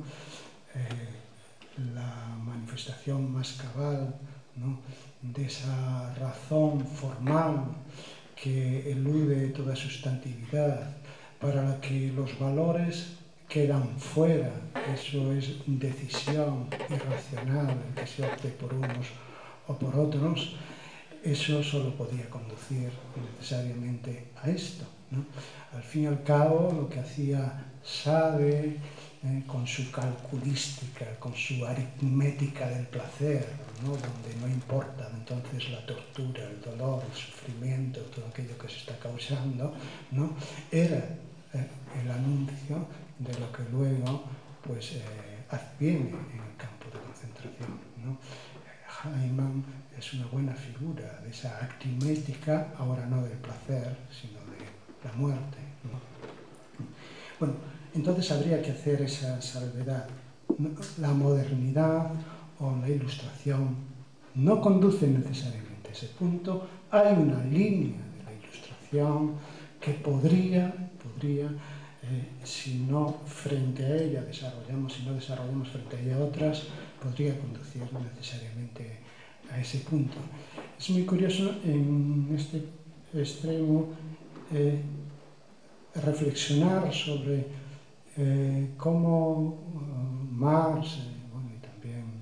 La manifestación más cabal, ¿no?, de esa razón formal que elude toda sustantividad, para la que los valores quedan fuera. Eso es decisión irracional, que se opte por unos o por otros. Eso solo podía conducir necesariamente a esto, ¿no? Al fin y al cabo, lo que hacía Sade, con su calculística, con su aritmética del placer, ¿no?, donde no importa entonces la tortura, el dolor, el sufrimiento, todo aquello que se está causando, ¿no?, era el anuncio de lo que luego pues, adviene en el campo de concentración, ¿no? Hyman es una buena figura de esa actimética, ahora no del placer, sino de la muerte, ¿no? Bueno, entonces habría que hacer esa salvedad. La modernidad o la Ilustración no conduce necesariamente a ese punto. Hay una línea de la Ilustración que podría, si no frente a ella si no desarrollamos frente a ella otras, podría conducir necesariamente a ese punto. Es muy curioso en este extremo reflexionar sobre cómo Marx y también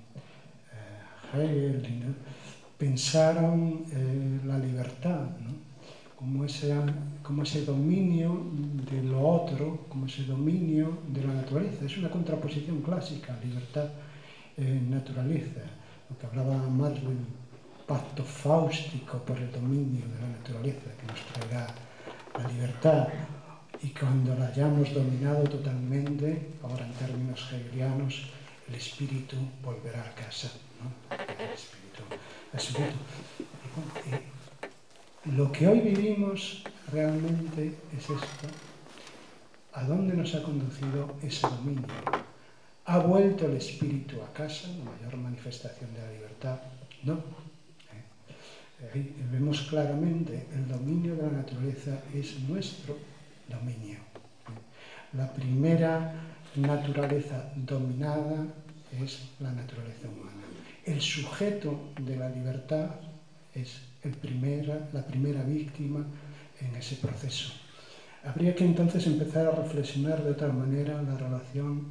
Hegel pensaron la libertad, ¿no?, como ese dominio de lo otro, como ese dominio de la naturaleza. Es una contraposición clásica, libertad, naturaleza, lo que hablaba Marx del pacto fáustico por el dominio de la naturaleza que nos traerá la libertad. Y cuando la hayamos dominado totalmente, ahora en términos hegelianos, el espíritu volverá a casa, ¿no?, el espíritu absoluto. Lo que hoy vivimos realmente es esto. ¿A dónde nos ha conducido ese dominio? ¿Ha vuelto el espíritu a casa, la mayor manifestación de la libertad? No. Ahí vemos claramente el dominio de la naturaleza es nuestro dominio. La primera naturaleza dominada es la naturaleza humana. El sujeto de la libertad es la primera víctima en ese proceso. Habría que entonces empezar a reflexionar de otra manera la relación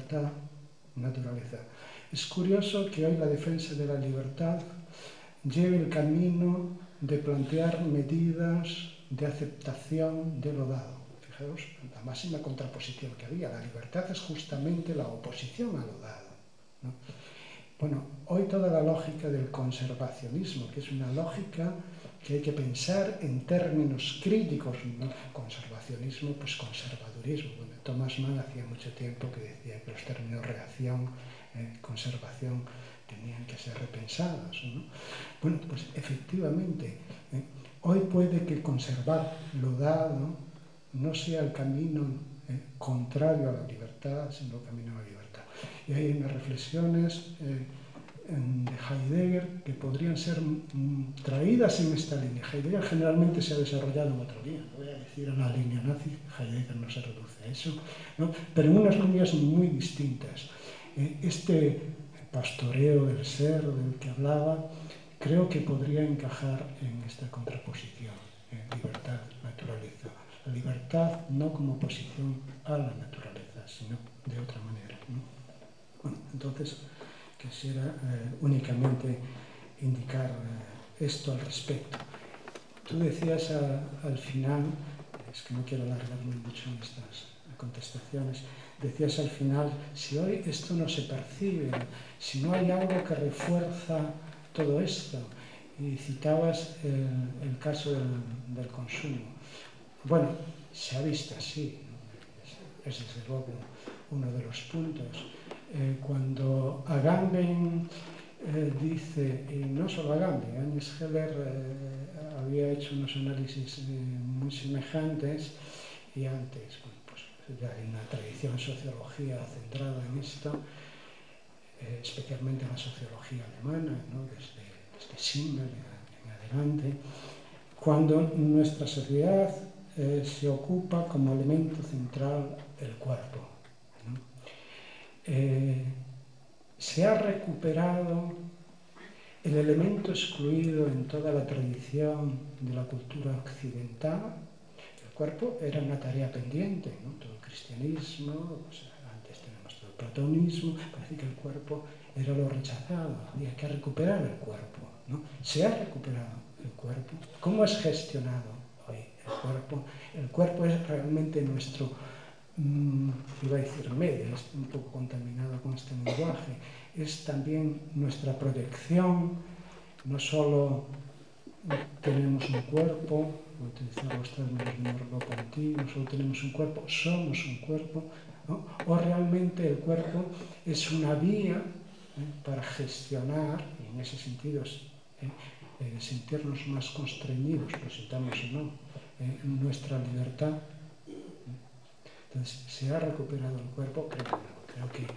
libertad-naturaleza. Es curioso que hoy la defensa de la libertad lleve el camino de plantear medidas de aceptación de lo dado. Fijaos, la máxima contraposición que había. La libertad es justamente la oposición a lo dado, ¿no? Bueno, hoy toda la lógica del conservacionismo, que es una lógica que hay que pensar en términos críticos, ¿no? Conservacionismo, pues conservadurismo. Bueno, Thomas Mann hacía mucho tiempo que decía que los términos reacción, conservación, tenían que ser repensados, ¿no? Bueno, pues efectivamente, hoy puede que conservar lo dado no sea el camino contrario a la libertad, sino el camino a la libertad. Y hay unas reflexiones de Heidegger que podrían ser traídas en esta línea. Heidegger generalmente se ha desarrollado en otra línea, no voy a decir en la línea nazi, Heidegger no se reduce a eso, ¿no? Pero en unas líneas muy distintas. Este pastoreo del ser del que hablaba, creo que podría encajar en esta contraposición, libertad-naturaleza. La libertad no como oposición a la naturaleza, sino de otra manera, ¿no? Bueno, entonces quisiera únicamente indicar esto al respecto. Tú decías al final, es que no quiero alargarme mucho en estas contestaciones, decías al final, si hoy esto no se percibe, si no hay algo que refuerza todo esto, y citabas el caso del consumo. Bueno, se ha visto así, es desde luego uno de los puntos. Cuando Agamben dice, y no solo Agamben, Agnes Heller había hecho unos análisis muy semejantes, y antes, bueno, pues ya hay una tradición en sociología centrada en esto, especialmente en la sociología alemana, ¿no? desde Simmel en adelante, cuando nuestra sociedad se ocupa como elemento central el cuerpo, ¿no? Se ha recuperado el elemento excluido en toda la tradición de la cultura occidental. El cuerpo era una tarea pendiente, ¿no? Todo el cristianismo, pues antes tenemos todo el platonismo, parece que el cuerpo era lo rechazado, había que recuperar el cuerpo, ¿no? Se ha recuperado el cuerpo. ¿Cómo es gestionado hoy el cuerpo? El cuerpo es realmente nuestro, iba a decir medio, es un poco contaminado con este lenguaje, es también nuestra proyección. No solo tenemos un cuerpo, utilizar los términos de Merleau-Ponty, no solo tenemos un cuerpo, somos un cuerpo, ¿no? O realmente el cuerpo es una vía para gestionar, y en ese sentido sentirnos más constreñidos, pues sintamos o no, nuestra libertad. Entonces, se ha recuperado el cuerpo, creo que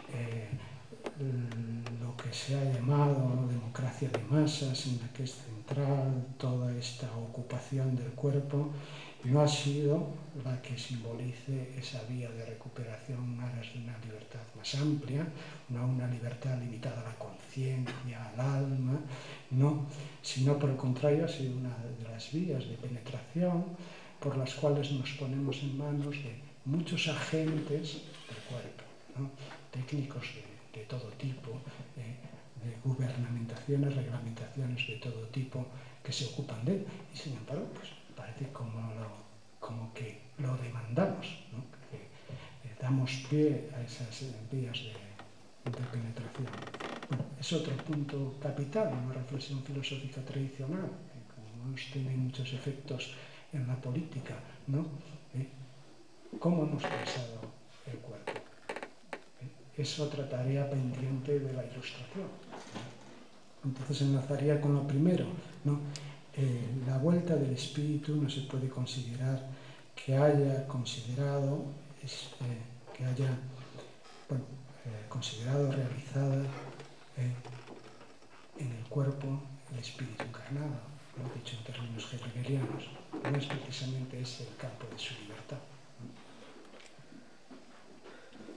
lo que se ha llamado democracia de masas, en la que es central toda esta ocupación del cuerpo, no ha sido la que simbolice esa vía de recuperación en aras de una libertad más amplia, no una libertad limitada a la conciencia, al alma, no, sino por el contrario ha sido una de las vías de penetración por las cuales nos ponemos en manos de muchos agentes del cuerpo, ¿no? Técnicos de todo tipo, de gubernamentaciones, reglamentaciones de todo tipo que se ocupan de él, y sin embargo, pues parece como que lo demandamos, ¿no? Que damos pie a esas vías de penetración. Bueno, es otro punto capital, una reflexión filosófica tradicional, que como tiene muchos efectos en la política, ¿no? ¿Cómo hemos pensado el cuerpo? Es otra tarea pendiente de la Ilustración. Entonces enlazaría con lo primero, ¿no? La vuelta del espíritu no se puede considerar que haya considerado, considerado realizada en el cuerpo el espíritu encarnado, ¿no? Dicho en términos heideggerianos. No es precisamente ese el campo de su libertad.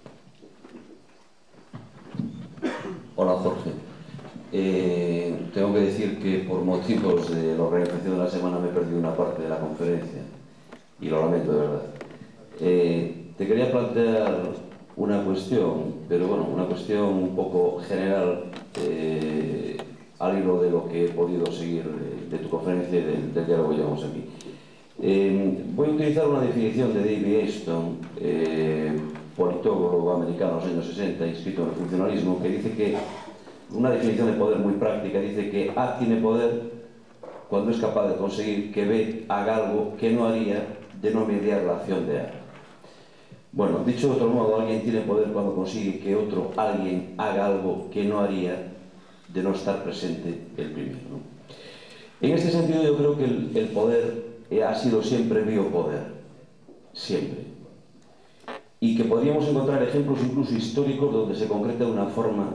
Hola, Jorge. Tengo que decir que por motivos de la organización de la semana me he perdido una parte de la conferencia y lo lamento de verdad. Te quería plantear una cuestión, pero bueno, una cuestión un poco general al hilo de lo que he podido seguir de tu conferencia y del diálogo que llevamos aquí. Voy a utilizar una definición de David Easton, politólogo americano de los años 60, inscrito en el funcionalismo, que dice que, una definición de poder muy práctica, dice que A tiene poder cuando es capaz de conseguir que B haga algo que no haría de no mediar la acción de A. Bueno, dicho de otro modo, alguien tiene poder cuando consigue que otro alguien haga algo que no haría de no estar presente el primero, ¿no? En este sentido, yo creo que el poder ha sido siempre biopoder, siempre. Y que podríamos encontrar ejemplos incluso históricos donde se concreta de una forma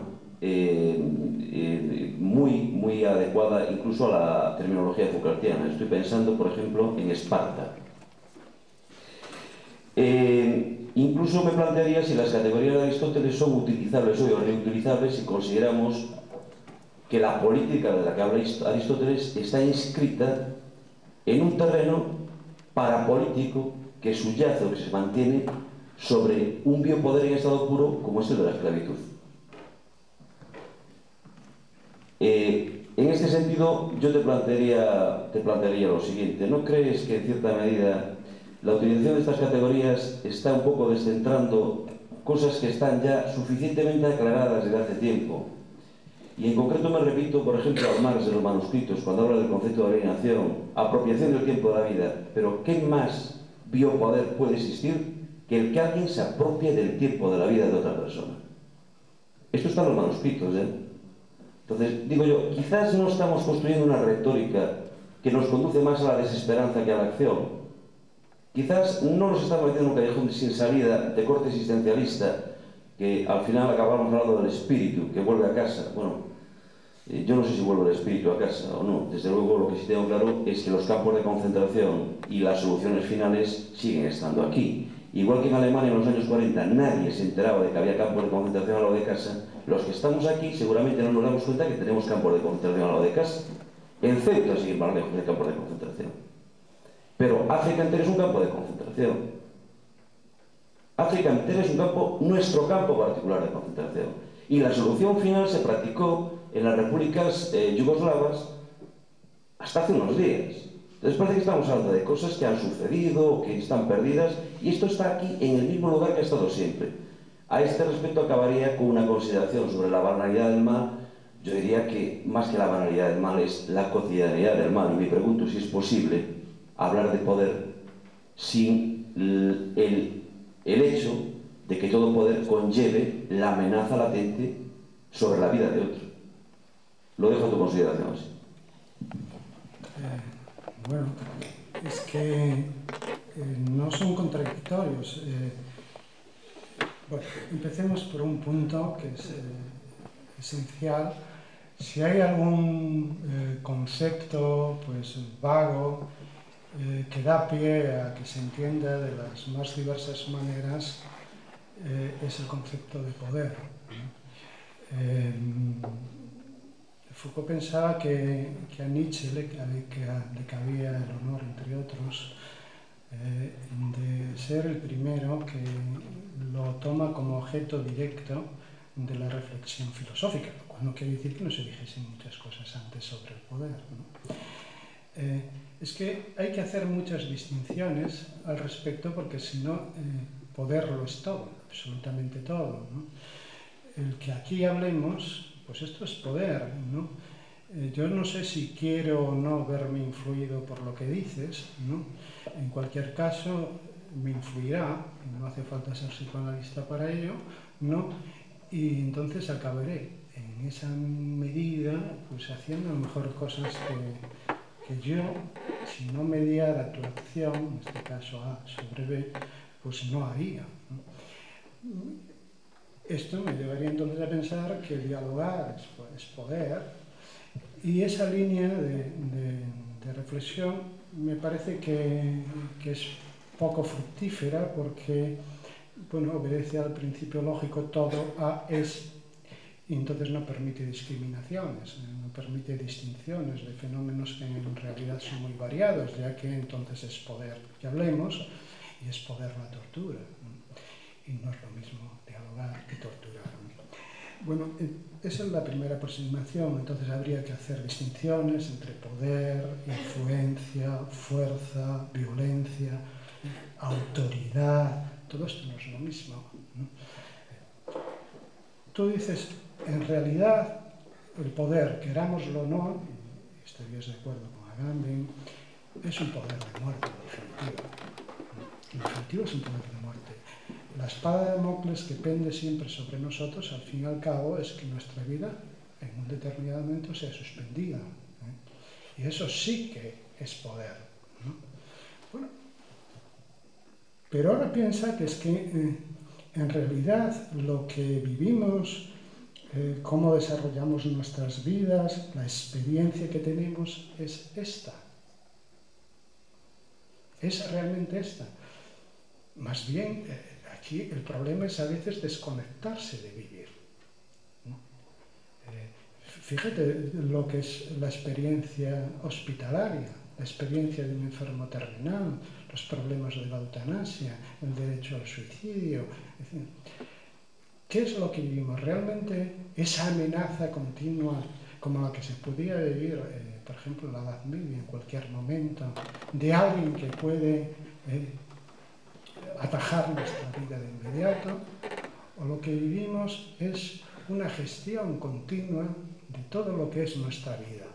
muy adecuada incluso a la terminología foucaultiana. Estoy pensando, por ejemplo, en Esparta. Incluso me plantearía si las categorías de Aristóteles son utilizables hoy o reutilizables si consideramos que la política de la que habla Aristóteles está inscrita en un terreno parapolítico que subyace o que se mantiene sobre un biopoder en estado puro como es el de la esclavitud. En este sentido, yo te plantearía lo siguiente. ¿No crees que en cierta medida la utilización de estas categorías está un poco descentrando cosas que están ya suficientemente aclaradas desde hace tiempo? Y en concreto me repito, por ejemplo, a Marx de los manuscritos, cuando habla del concepto de alienación, apropiación del tiempo de la vida. Pero ¿qué más biopoder puede existir que el que alguien se apropie del tiempo de la vida de otra persona? Esto está en los manuscritos, ¿eh? Entonces, digo yo, quizás no estamos construyendo una retórica que nos conduce más a la desesperanza que a la acción. Quizás no nos estamos metiendo en un callejón sin salida de corte existencialista, que al final acabamos hablando del espíritu que vuelve a casa. Bueno, yo no sé si vuelve el espíritu a casa o no. Desde luego, lo que sí tengo claro es que los campos de concentración y las soluciones finales siguen estando aquí. Igual que en Alemania en los años 40 nadie se enteraba de que había campos de concentración al lado de casa, los que estamos aquí seguramente no nos damos cuenta que tenemos campos de concentración al lado de casa. En Ceuta, sin embargo, hay campos de concentración. Pero África entera es un campo de concentración. África entera es un campo, nuestro campo particular de concentración. Y la solución final se practicó en las repúblicas yugoslavas hasta hace unos días. Entonces parece que estamos hablando de cosas que han sucedido, que están perdidas, y esto está aquí en el mismo lugar que ha estado siempre. A este respecto acabaría con una consideración sobre la banalidad del mal. Yo diría que más que la banalidad del mal es la cotidianidad del mal, y me pregunto si es posible hablar de poder sin el hecho de que todo poder conlleve la amenaza latente sobre la vida de otro. Lo dejo a tu consideración así. Bueno, es que no son contradictorios. Bueno, empecemos por un punto que es esencial. Si hay algún concepto pues, vago que da pie a que se entienda de las más diversas maneras, es el concepto de poder. Foucault pensaba que a Nietzsche le cabía el honor, entre otros, de ser el primero que lo toma como objeto directo de la reflexión filosófica, lo cual no quiere decir que no se dijesen muchas cosas antes sobre el poder, ¿no? Es que hay que hacer muchas distinciones al respecto porque si no, poder lo es todo, absolutamente todo, ¿no? El que aquí hablemos, pues esto es poder, ¿no? Yo no sé si quiero o no verme influido por lo que dices, ¿no? En cualquier caso, me influirá, no hace falta ser psicoanalista para ello, ¿no? Y entonces acabaré en esa medida, pues haciendo a lo mejor cosas que yo, si no mediara tu acción, en este caso A sobre B, pues no haría, ¿no? Esto me llevaría entonces a pensar que dialogar es poder, y esa línea de reflexión me parece que es poco fructífera porque, bueno, obedece al principio lógico todo A es, y entonces no permite discriminaciones, no permite distinciones de fenómenos que en realidad son muy variados, ya que entonces es poder que hablemos y es poder la tortura, y no es lo mismo dialogar que torturar. Bueno, esa es la primera aproximación, entonces habría que hacer distinciones entre poder, influencia, fuerza, violencia, autoridad, todo esto no es lo mismo, ¿no? Tú dices, en realidad, el poder, querámoslo o no, y estarías de acuerdo con Agamben, es un poder de muerte, en definitiva. En definitiva es un poder de muerte. La espada de Damocles que pende siempre sobre nosotros, al fin y al cabo, es que nuestra vida en un determinado momento sea suspendida, ¿eh? Y eso sí que es poder, ¿no? Bueno, pero ahora piensa que es que en realidad lo que vivimos, cómo desarrollamos nuestras vidas, la experiencia que tenemos es esta. Es realmente esta. Más bien, aquí el problema es a veces desconectarse de vivir, ¿no? Fíjate lo que es la experiencia hospitalaria, la experiencia de un enfermo terminal, los problemas de la eutanasia, el derecho al suicidio. Es decir, ¿qué es lo que vivimos? Realmente esa amenaza continua como la que se podía vivir, por ejemplo, en la Edad Media, en cualquier momento, de alguien que puede atajar nuestra vida de inmediato, o lo que vivimos es una gestión continua de todo lo que es nuestra vida.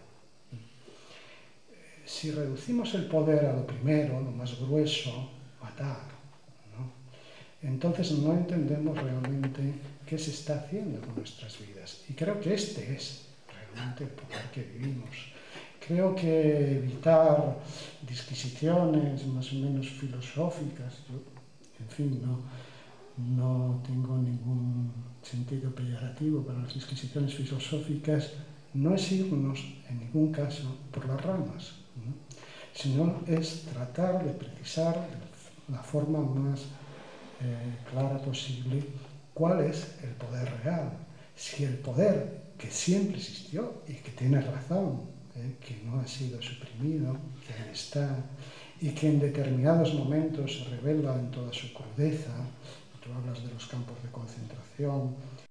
Si reducimos el poder a lo primero, lo más grueso, matar, ¿no?, entonces no entendemos realmente qué se está haciendo con nuestras vidas. Y creo que este es realmente el poder que vivimos. Creo que evitar disquisiciones más o menos filosóficas, yo, en fin, no tengo ningún sentido peyorativo para las disquisiciones filosóficas, no es irnos en ningún caso por las ramas, ¿no?, sino es tratar de precisar de la forma más clara posible cuál es el poder real. Si el poder que siempre existió y que tiene razón, que no ha sido suprimido, que ahí está, y que en determinados momentos se revela en toda su crudeza. Tú hablas de los campos de concentración,